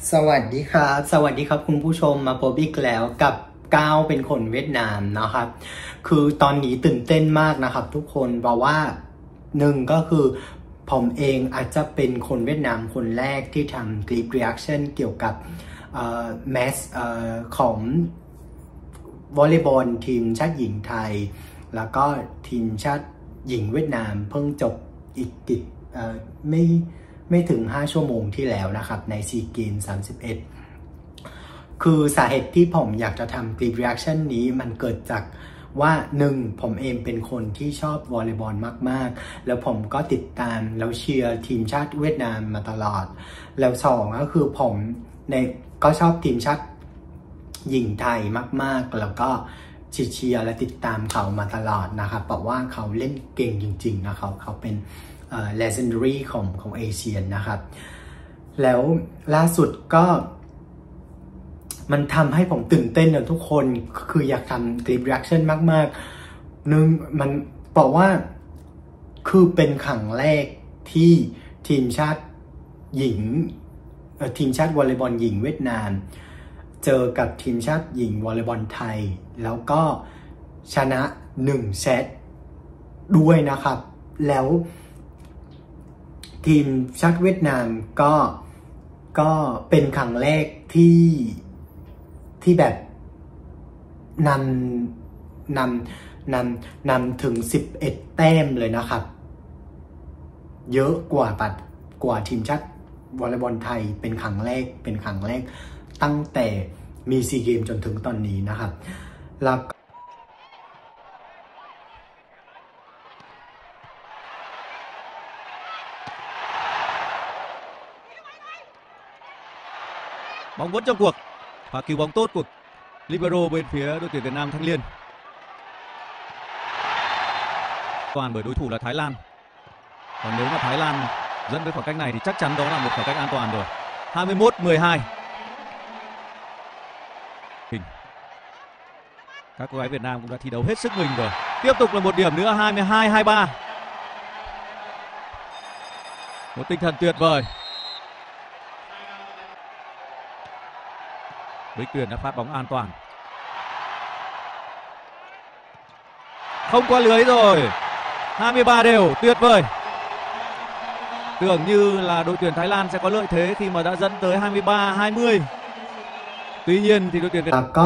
สวัสดีครับคุณผู้ชมมาพบอีกแล้วกับก้าวเป็นคนเวียดนามนะครับคือตอนนี้ตื่นเต้นมากนะครับทุกคนเพราะว่าหนึ่งก็คือผมเองอาจจะเป็นคนเวียดนามคนแรกที่ทำคลิป reaction เกี่ยวกับแมตช์ของวอลเลย์บอลทีมชาติหญิงไทยแล้วก็ทีมชาติหญิงเวียดนามเพิ่งจบอีกไม่ถึง5 ชั่วโมงที่แล้วนะครับในซีเกม31คือสาเหตุที่ผมอยากจะทำคลิป reaction นี้มันเกิดจากว่า1ผมเองเป็นคนที่ชอบวอลเลย์บอลมากๆแล้วผมก็ติดตามแล้วเชียร์ทีมชาติเวียดนามมาตลอดแล้ว2ก็คือผมก็ชอบทีมชาติหญิงไทยมากๆแล้วก็เชียร์และติดตามเขามาตลอดนะครับเพราะว่าเขาเล่นเก่งจริงๆนะเขาเป็นlegendary ของเอเชียนะครับแล้วล่าสุดก็มันทำให้ผมตื่นเต้นนะทุกคนคืออยากทำคลิป reaction มากๆนึงมันบอกว่าคือเป็นครั้งแรกที่ทีมชาติหญิงทีมชาติวอลเลย์บอลหญิงเวียดนามเจอกับทีมชาติหญิงวอลเลย์บอลไทยแล้วก็ชนะ1 เซตด้วยนะครับแล้วทีมชาติเวียดนามก็เป็นครั้งแรกที่แบบนำถึง11 แต้มเลยนะครับเยอะกว่าทีมชาติวอลเลย์บอลไทยเป็นครั้งแรกตั้งแต่มีซีเกมจนถึงตอนนี้นะครับแล้ว bóng vẫn trong cuộc và cứu bóng tốt của libero bên phía đội tuyển Việt Nam Thanh Liên. Toàn bởi đối thủ là Thái Lan. Còn nếu mà Thái Lan dẫn với khoảng cách này thì chắc chắn đó là một khoảng cách an toàn rồi. 21-12. Các cô gái Việt Nam cũng đã thi đấu hết sức mình rồi. Tiếp tục là một điểm nữa, 22-23. Một tinh thần tuyệt vời. Bích Tuyền đã phát bóng an toàn. Không qua lưới rồi. 23 đều, tuyệt vời. Tưởng như là đội tuyển Thái Lan sẽ có lợi thế khi mà đã dẫn tới 23-20. Tuy nhiên thì đội tuyển Việt Nam ก็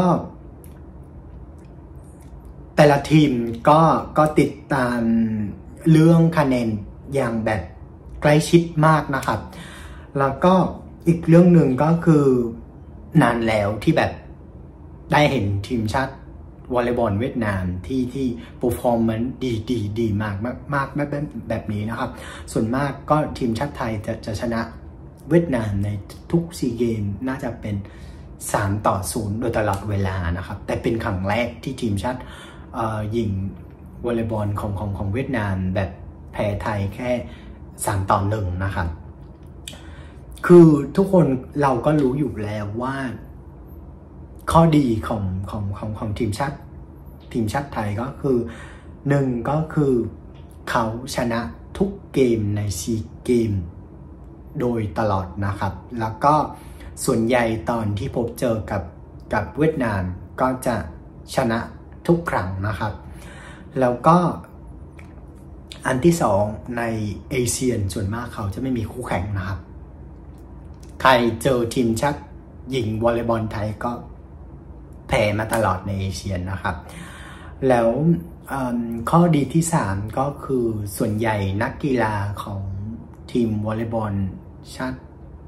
แต่ละทีมก็ติดตามเรื่องคะแนนอย่างแบบใกล้ชิดมากนะครับแล้วก็อีกเรื่องหนึ่งก็คือนานแล้วที่แบบได้เห็นทีมชาติวอลเลย์บอลเวียดนามที่ performance ดีมากแบบนี้นะครับส่วนมากก็ทีมชาติไทยจะชนะเวียดนามในทุกซีเกมน่าจะเป็น3-0โดยตลอดเวลานะครับแต่เป็นครั้งแรกที่ทีมชาติหญิงวอลเลย์บอลของเวียดนามแบบแพ้ไทยแค่3-1นะครับคือทุกคนเราก็รู้อยู่แล้วว่าข้อดีของทีมชาติไทยก็คือ1ก็คือเขาชนะทุกเกมในซีเกมโดยตลอดนะครับแล้วก็ส่วนใหญ่ตอนที่พบเจอกับเวียดนามก็จะชนะทุกครั้งนะครับแล้วก็อันที่2ในเอเชียส่วนมากเขาจะไม่มีคู่แข่งนะครับใครเจอทีมชาติหญิงวอลเลย์บอลไทยก็แพ้มาตลอดในเอเชียนะครับแล้วข้อดีที่3ก็คือส่วนใหญ่นักกีฬาของทีมวอลเลย์บอลชาติ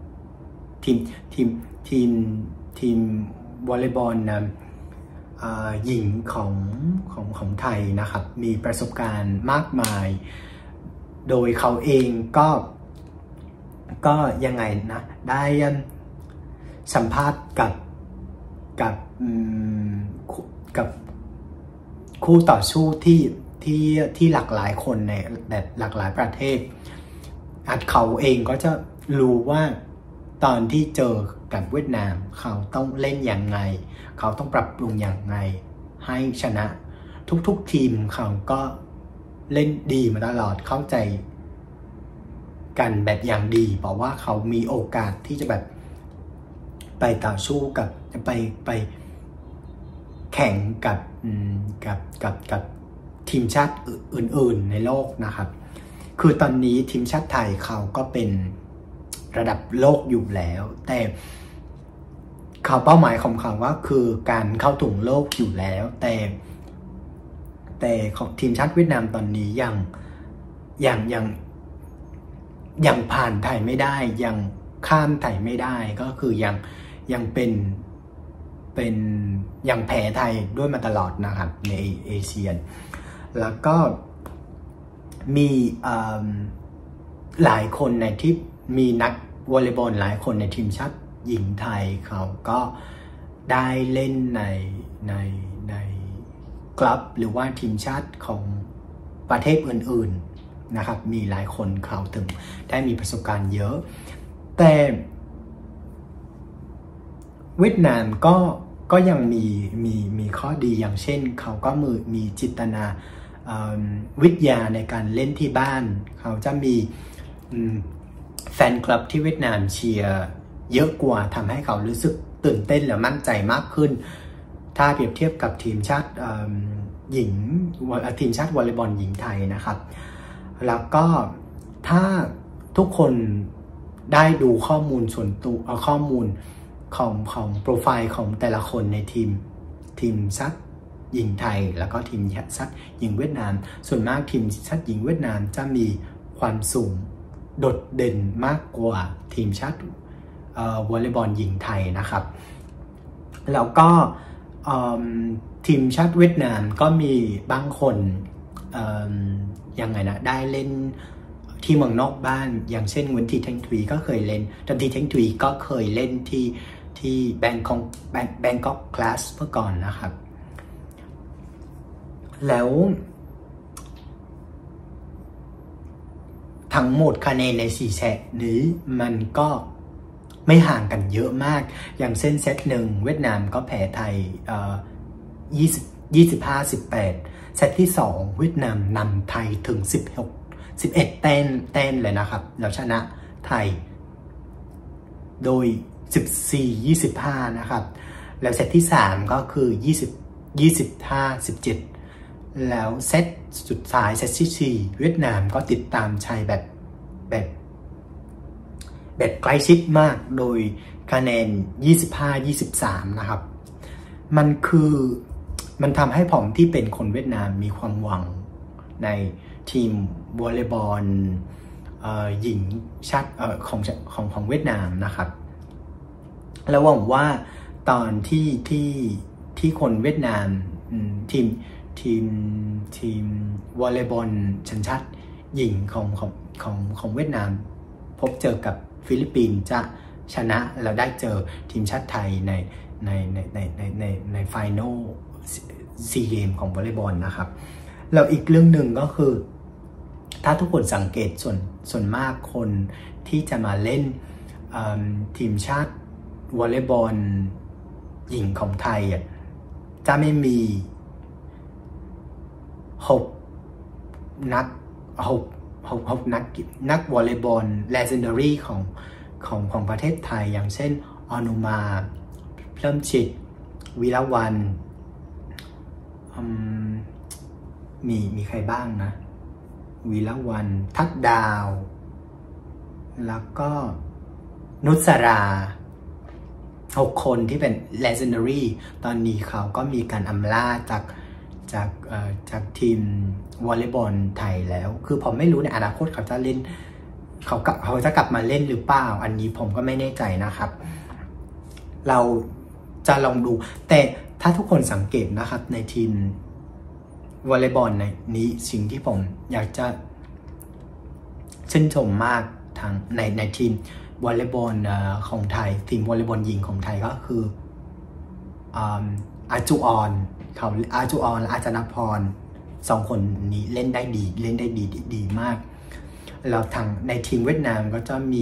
ทีมวอลเลย์บอลหญิงของไทยนะครับมีประสบการณ์มากมายโดยเขาเองก็ยังไงนะได้สัมภาษณ์กับคู่ต่อสู้ที่หลากหลายคนในแบบหลากหลายประเทศเขาเองก็จะรู้ว่าตอนที่เจอกับเวียดนามเขาต้องเล่นอย่างไงเขาต้องปรับปรุงอย่างไงให้ชนะทุกทีมเขาก็เล่นดีมาตลอดเข้าใจกันแบบอย่างดีเพราะว่าเขามีโอกาสที่จะแบบไปต่อสู้กับไปแข่งกับทีมชาติอื่นๆในโลกนะครับคือตอนนี้ทีมชาติไทยเขาก็เป็นระดับโลกอยู่แล้วแต่เขาเป้าหมายของเขาว่าคือการเข้าถึงโลกอยู่แล้วแต่ของทีมชาติเวียดนามตอนนี้ยังผ่านไทยไม่ได้ยังข้ามไทยไม่ได้ก็คือยังเป็นยังแพ้ไทยด้วยมาตลอดนะครับในเอเชียแล้วก็มีหลายคนในที่มีนักวอลเลย์บอลหลายคนในทีมชาติหญิงไทยเขาก็ได้เล่นในคลับหรือว่าทีมชาติของประเทศอื่นๆนะครับมีหลายคนเขาถึงได้มีประสบการณ์เยอะแต่เวียดนามก็ยังมีข้อดีอย่างเช่นเขาก็มีจิตนาวิทยาในการเล่นที่บ้านเขาจะมีแฟนคลับที่เวียดนามเชียร์เยอะกว่าทำให้เขารู้สึกตื่นเต้นและมั่นใจมากขึ้นถ้าเปรียบเทียบกับทีมชาติหญิงทีมชาติวอลเลย์บอลหญิงไทยนะครับแล้วก็ถ้าทุกคนได้ดูข้อมูลส่วนตัวข้อมูลของโปรไฟล์ของแต่ละคนในทีมชาติหญิงไทยแล้วก็ทีมชาติหญิงเวียดนามส่วนมากทีมชาติหญิงเวียดนามจะมีความสูงโดดเด่นมากกว่าทีมชาติวอลเลย์บอลหญิงไทยนะครับแล้วก็ทีมชาติเวียดนามก็มีบางคนยังไงนะได้เล่นที่เมืองนอกบ้านอย่างเช่นวันทีแทงทุยก็เคยเล่นทันทีแทงทุยก็เคยเล่นที่แบงกอกคลาสเมื่อก่อนนะครับแล้วทั้งหมดคะแนนใน4เซตนี้มันก็ไม่ห่างกันเยอะมากอย่างเช่นเซตหนึ่งเวียดนามก็แพ้ไทย25-18เซตที่2เวียดนามนำไทยถึง11 แต้มเลยนะครับแล้วชนะไทยโดย14-25นะครับแล้วเซตที่3ก็คือ25-17แล้วเซตสุดท้ายเซตที่4เวียดนามก็ติดตามชัยแบบใกล้ชิดมากโดยคะแนน25-23นะครับมันทำให้ผมที่เป็นคนเวียดนามมีความหวังในทีมวอลเลย์บอลหญิงชาติของเวียดนามนะครับแล้วหวังว่าตอนที่คนเวียดนามทีมวอลเลย์บอลชนชาติหญิงของเวียดนามพบเจอกับฟิลิปปินส์จะชนะแล้วได้เจอทีมชาติไทยในไฟนอลซีเกมของวอลเลย์บอลนะครับแล้วอีกเรื่องหนึ่งก็คือถ้าทุกคนสังเกตส่วนมากคนที่จะมาเล่นทีมชาติวอลเลย์บอลหญิงของไทยจะไม่มี6 นักวอลเลย์บอล legendary ของประเทศไทยอย่างเช่นอนุมาเพลิมจิตวีระวรรณมีใครบ้างนะวีระวรรณทัดดาวแล้วก็นุสรา6 คนที่เป็น legendary ตอนนี้เขาก็มีการอำลาจากทีมวอลเลย์บอลไทยแล้วคือผมไม่รู้ในอนาคตเขาจะเล่นเขาจะกลับมาเล่นหรือเปล่าอันนี้ผมก็ไม่แน่ใจนะครับเราจะลองดูแต่ถ้าทุกคนสังเกตนะครับในทีมวอลเลย์บอลในนี้สิ่งที่ผมอยากจะชื่นชมมากทางในทีมวอลเลย์บอลของไทยทีมวอลเลย์บอลหญิงของไทยก็คืออาจูออนและอาจารย์พร2 คนนี้เล่นได้ดีมากแล้วทางในทีมเวียดนามก็จะมี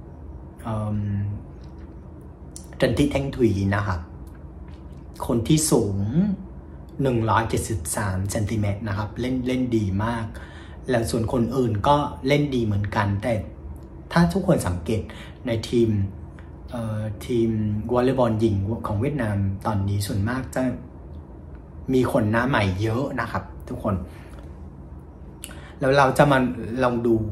จันทิแท่งถุยนะครับคนที่สูง173เซนติเมตรนะครับเล่นดีมากแล้วส่วนคนอื่นก็เล่นดีเหมือนกันแต่ถ้าทุกคนสังเกตในทีมทีมวอลเลย์บอลหญิงของเวียดนามตอนนี้ส่วนมากจะมีคนหน้าใหม่เยอะนะครับทุกคนแล้วเราจะมาลองดู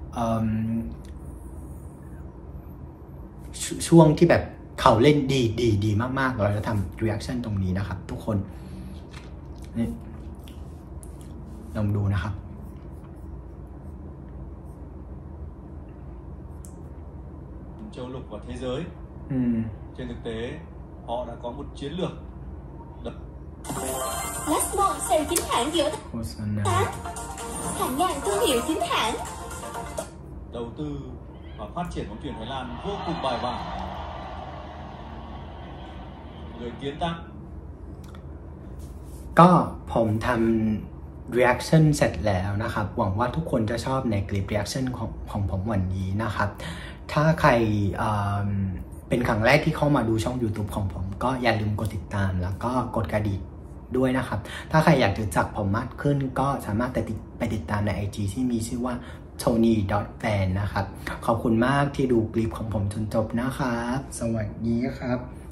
ช่วงที่แบบเขาเล่นดีมากๆเราจะทำ reaction ตรงนี้นะครับทุกคนนี่ลองดูนะครับ châu lục của thế giới. Trên thực tế họ đã có một chiến lược đập. Lastmon sale chính hãng giữa hàng ngàn thương hiệu chính hãng. Đầu tư và phát triển bóng chuyền Thái Lan vô cùng bài bản. Người kiến tạo. ก็ผมทำ reaction เสร็จแล้วนะครับหวังว่าทุกคนจะชอบในคลิป reaction ของผมวันนี้นะครับถ้าใครเป็นครั้งแรกที่เข้ามาดูช่อง YouTube ของผมก็อย่าลืมกดติดตามแล้วก็กดกระดิ่งด้วยนะครับถ้าใครอยากรู้จักผมมากขึ้นก็สามารถไปติดตามใน IG ที่มีชื่อว่า tony.fan นะครับขอบคุณมากที่ดูคลิปของผมจนจบนะครับสวัสดีครับ